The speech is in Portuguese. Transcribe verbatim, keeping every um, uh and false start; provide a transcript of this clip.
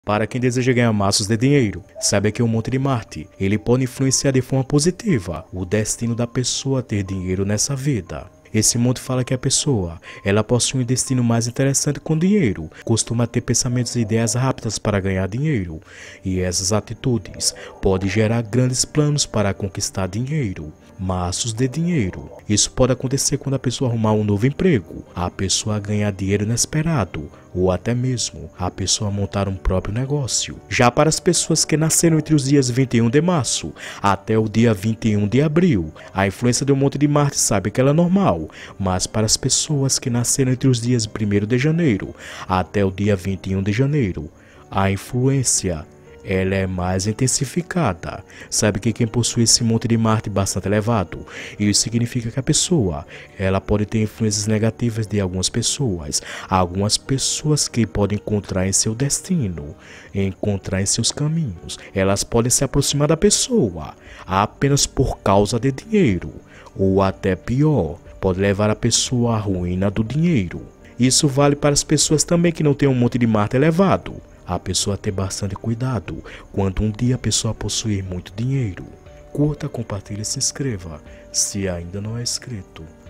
Para quem deseja ganhar maços de dinheiro, saiba que o Monte de Marte, ele pode influenciar de forma positiva o destino da pessoa a ter dinheiro nessa vida. Esse monte fala que a pessoa, ela possui um destino mais interessante com dinheiro, costuma ter pensamentos e ideias rápidas para ganhar dinheiro, e essas atitudes podem gerar grandes planos para conquistar dinheiro. Maços de dinheiro. Isso pode acontecer quando a pessoa arrumar um novo emprego, a pessoa ganhar dinheiro inesperado, ou até mesmo a pessoa montar um próprio negócio. Já para as pessoas que nasceram entre os dias vinte e um de março até o dia vinte e um de abril, a influência do Monte de Marte sabe que ela é normal, mas para as pessoas que nasceram entre os dias primeiro de janeiro até o dia vinte e um de janeiro, a influência ela é mais intensificada. Sabe que quem possui esse Monte de Marte bastante elevado, isso significa que a pessoa, ela pode ter influências negativas de algumas pessoas, algumas pessoas que podem encontrar em seu destino, encontrar em seus caminhos. Elas podem se aproximar da pessoa apenas por causa de dinheiro, ou até pior, pode levar a pessoa à ruína do dinheiro. Isso vale para as pessoas também que não têm um Monte de Marte elevado. A pessoa ter bastante cuidado quando um dia a pessoa possuir muito dinheiro. Curta, compartilhe e se inscreva se ainda não é inscrito.